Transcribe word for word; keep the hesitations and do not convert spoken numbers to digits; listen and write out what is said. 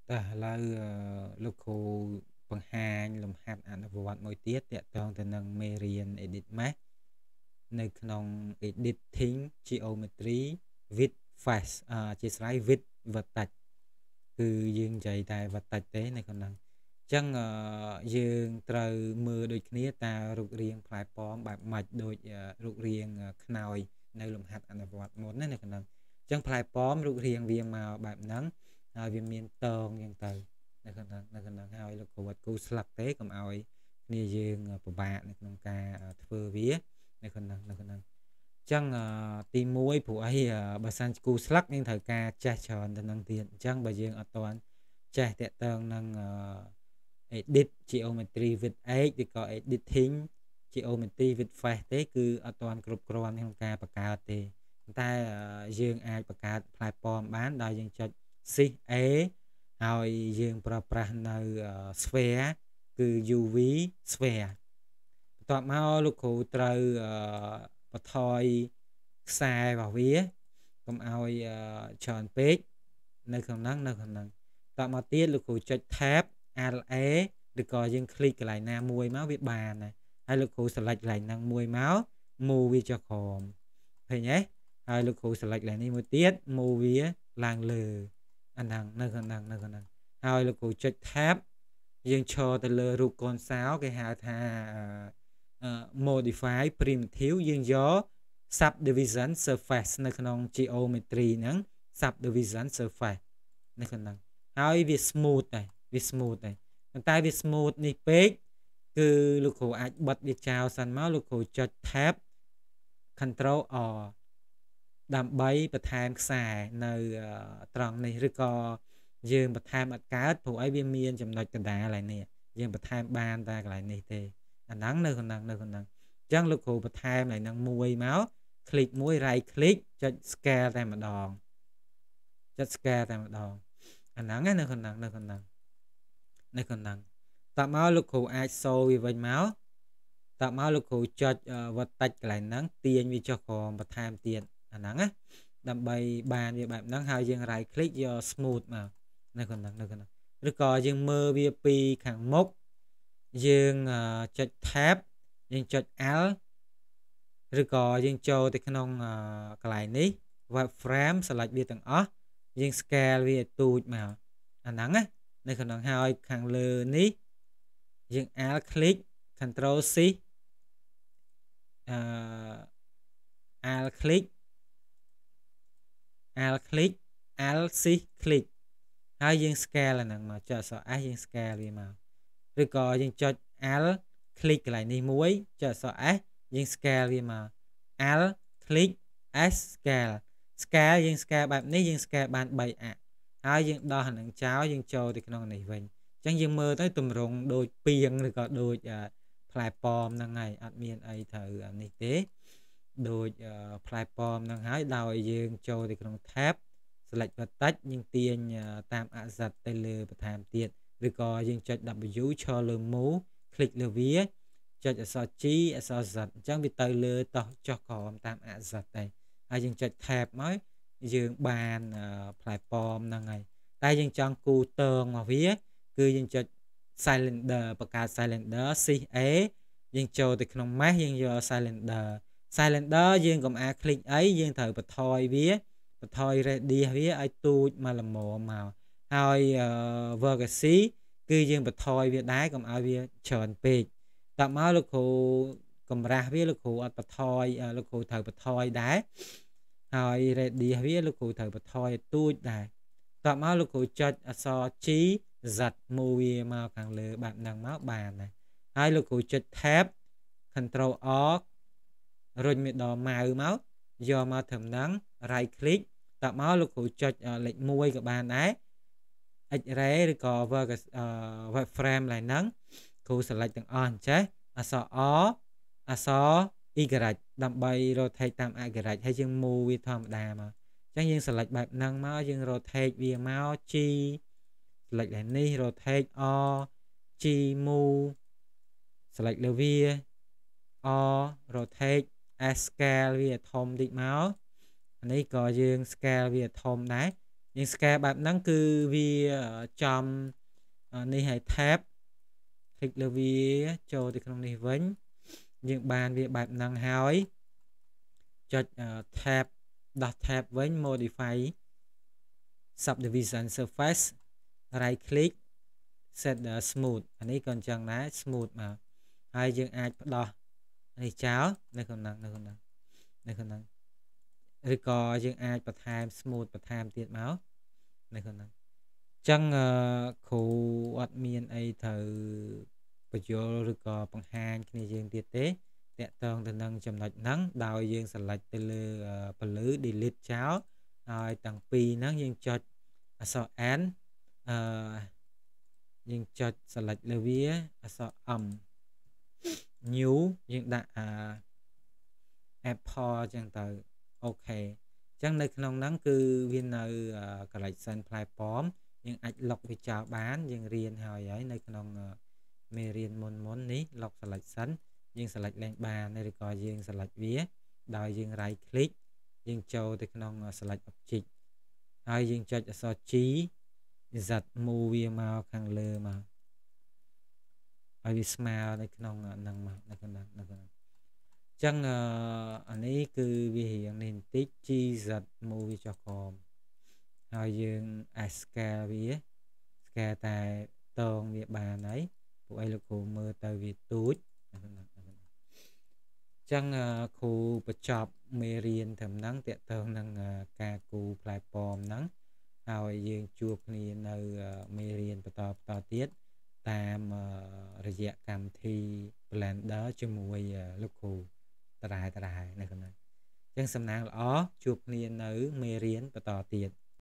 តើឥឡូវអឺលោកគ្រូបង្ហាញលំហាត់អនុវត្តមួយទៀតទាក់ទងទៅនឹងមេរៀន Edit Math នៅក្នុង Editing Geometry with Face អឺអធិស្ឋាន with Vertex គឺយើងនិយាយតែ Vertex ទេនៅក្នុងហ្នឹងអញ្ចឹងអឺយើងត្រូវមើលដូចគ្នាតើរូបរាងផ្លែប៉ោមបែបម៉េចដូចរូបរាងខ្នើយនៅលំហាត់អនុវត្តមុនណានៅក្នុងហ្នឹងអញ្ចឹងផ្លែប៉ោមរូបរាងវាមកបែបហ្នឹងហើយវាមានតងយ៉ាងទៅនៅក្នុងហ្នឹងនៅក្នុងហ្នឹងហើយលោកគ្រូអត់គូស្លឹកទេកុំឲ្យគ្នាយើងពិបាកនៅក្នុងការធ្វើវានៅក្នុងហ្នឹងនៅក្នុងហ្នឹងអញ្ចឹងទីមួយព្រោះអីបើសិនគូស្លឹកយើងត្រូវការចេះច្រើនទៅនឹងទៀតអញ្ចឹងបើយើងអត់ទាន់ចេះតាក់ទងនឹង edit geometry with edge ឬក៏ editing geometry with face ទេគឺអត់ទាន់គ្រប់គ្រាន់ក្នុងការបង្កើតទេតែយើងអាចបង្កើតផ្លែប៉ោមបានដោយយើងចុច Shift A ហើយយើងប្រើប្រាស់នៅ sphere គឺ ยู វី sphere បន្ទាប់មកលោកគ្រូត្រូវបន្ថយខ្សែរបស់វាកុំឲ្យច្រើនពេកនៅក្នុងហ្នឹងនៅក្នុងហ្នឹងបន្ទាប់មកទៀតលោកគ្រូចុច Tab Alt A ឬក៏យើងคลิกកន្លែងណាមួយមកវាបានដែរហើយលោកគ្រូ select កន្លែងហ្នឹងមួយមក move វាចុះក្រោមឃើញទេហើយលោកគ្រូ select កន្លែងនេះមួយទៀត move វាឡើងលើអាហ្នឹងនៅក្នុងហ្នឹងនៅក្នុងហ្នឹងហើយលោកគ្រូចុច Tab យើងឈរទៅលើរូបកូនសោគេហៅថា modify primitive យើងយក subdivision surface នៅក្នុង geometry ហ្នឹង subdivision surface នៅក្នុងហ្នឹងហើយវា smooth ដែរវា smooth ដែរប៉ុន្តែវា smooth នេះពេកគឺលោកគ្រូអាចបិទវាចោលសិនមកលោកគ្រូចុច tab control R ដើម្បីបន្ថែមខ្សែនៅត្រង់នេះឬក៏យើងបន្ថែមអត់កើតព្រោះអីវាមានចំណុចកណ្ដាលហើយនេះយើងបន្ថែមបានតែកន្លែងនេះទេអាហ្នឹងនៅក្នុងនៅក្នុងអញ្ចឹងលោកគ្រូបន្ថែមកន្លែងហ្នឹងមួយមកคลิกមួយ right click ចុច scale តែម្ដងចុច scale តែម្ដងអាហ្នឹងនៅក្នុងនៅក្នុងនៅក្នុងតើមកលោកគ្រូអាចសូរវាវិញមកតើមកលោកគ្រូចុច vertex កន្លែងហ្នឹងទាញវាចុះក្រោមបន្ថែមទៀតអាហ្នឹងណាដើម្បីបានវាបែបហ្នឹងហើយយើង right click យក smooth មកនៅក្នុងនៅក្នុងឬក៏យើងមើលវាពីខាងមុខយើងចុច tab យើងចុច alt ឬក៏យើងចូលទៅក្នុងកន្លែងនេះ wireframe select វាទាំងអស់យើង scale វាឲ្យទូចមកអាហ្នឹងណានៅក្នុងហើយខាងលើនេះយើង alt click control C អឺ alt click alt click alt C click ហើយយើង scale អាហ្នឹងមកចុចអក្សរ S យើង scale វាមកឬក៏យើងចុច alt click កន្លែងនេះមួយចុចអក្សរ S យើង scale វាមក alt click S scale scale យើង scale បែបនេះយើង scale បាន3អាក់ហើយយើងដោះអានឹងចោលយើងចូលទៅក្នុងនេះវិញអញ្ចឹងយើងមើលទៅទម្រង់ដូចពីងឬក៏ដូចផ្លែប៉ោមហ្នឹងហើយអត់មានអីត្រូវនេះទេដូចផ្លែប៉ោមហ្នឹងហើយដោយយើងចូលទៅក្នុង tab select vertex យើងទាញតាមអក្សរទៅលើបន្ថែមទៀតឬក៏យើងចុច W ឈរលើ move click លើវាចុចអក្សរ G អក្សរ Z អញ្ចឹងវាទៅលើតោះចុះក្រោមតាមអក្សរដែរហើយយើងចុច tab មកយើងបានផ្លែប៉ោមហ្នឹងហើយតែយើងចង់គូតងមកវាគឺយើងចុច cylinder បង្កើត cylinder Shift A យើងចូលទៅក្នុង mesh យើងយក cylinder cylinder យើងកុំអា click អីយើងត្រូវបន្ថយវាបន្ថយ radius វាឲ្យទូចមកល្មមមកហើយ vertex គឺយើងបន្ថយវាដែរកុំឲ្យវាច្រើនពេកតើមកលោកគ្រូកម្រាស់វាលោកគ្រូអត់បន្ថយលោកគ្រូត្រូវបន្ថយដែរហើយ radius វាលោកគ្រូត្រូវបន្ថយឲ្យទូចដែរតើមកលោកគ្រូចុចអក្សរ G Z move វាមកខាងលើបែបហ្នឹងមកបានដែរហើយលោកគ្រូចុច tab control R រុញវាដល់ម៉ៅមកយកមកត្រឹមហ្នឹង right click តើមកលោកគ្រូចុចលេខមួយក៏បានដែរ X-ray ឬក៏ wireframe ឡើយហ្នឹងគ្រូ select ទាំងអស់អញ្ចេះអក្សរ R អក្សរ Y ដើម្បី rotate តាម Y ហើយយើង move វាធម្មតាមកអញ្ចឹងយើង select បែបហ្នឹងមកយើង rotate វាមក G select ឡើងនេះ rotate R G move select លើវា R rotate S scale វាធំតិចមកអានេះក៏យើង scale វាធំដែរយើង scale បែបហ្នឹងគឺវាចំនេះឲ្យ tab click លើវាចូលទៅក្នុងនេះវិញយើងបានវាបែបហ្នឹងហើយចុច tab ដោះ tab វិញ modify subdivision surface right click set the smooth អានេះក៏អញ្ចឹងដែរ smooth មកហើយយើងអាចផ្ដោះនេះចោលនៅក្នុងហ្នឹងនៅក្នុងហ្នឹងនៅក្នុងហ្នឹងឬក៏យើងអាចបន្ថែម smooth បន្ថែមទៀតមកនៅក្នុងហ្នឹងអញ្ចឹងគ្រូអត់មានអីត្រូវបញ្យល់ឬក៏បង្ហាញគ្នាយើងទៀតទេតាក់ទងទៅនឹងចំណុចហ្នឹងដោយយើង select ទៅលើពលឺ delete ចោលហើយទាំងពីរហ្នឹងយើងចុចអក្សរ N អឺយើងចុច select លើវាអក្សរ M new យើងដាក់អា Apple ចឹងទៅអូខេអញ្ចឹងនៅក្នុងហ្នឹងគឺវានៅ collection ផ្លែប៉ោមយើងអាច lock វាចោលបានយើងរៀនហើយហើយនៅក្នុងមេរៀនមុនមុននេះ lock selection យើង select ឡើងបានឬក៏យើង select វាដោយយើង right click យើងចូលទៅក្នុង select object ហើយយើងចុចអក្សរ G Z move វាមកខាងលើមកហើយវាស្មើនៅក្នុងហ្នឹងមកនៅក្នុងហ្នឹងនៅក្នុងហ្នឹងអញ្ចឹងអានេះគឺវារៀងនេះបន្តិច G Z move វាចុះក្រោមហើយយើង scale វា scale តែតងវាបានហើយពួកឯងលោកគ្រូមើលទៅវាទូចនៅក្នុងហ្នឹងអញ្ចឹងគ្រូបញ្ចប់មេរៀនត្រឹមហ្នឹងតាក់ទងនឹងការគូផ្លែប៉ោមហ្នឹងហើយយើងជួបគ្នានៅមេរៀនបន្តបន្តទៀតតាមរយៈកម្មវិធី Blender ជាមួយលោកគ្រូតរ៉ែតរ៉ែនៅក្នុងហ្នឹងអញ្ចឹងសំណាងល្អជួបគ្នានៅមេរៀនបន្តទៀត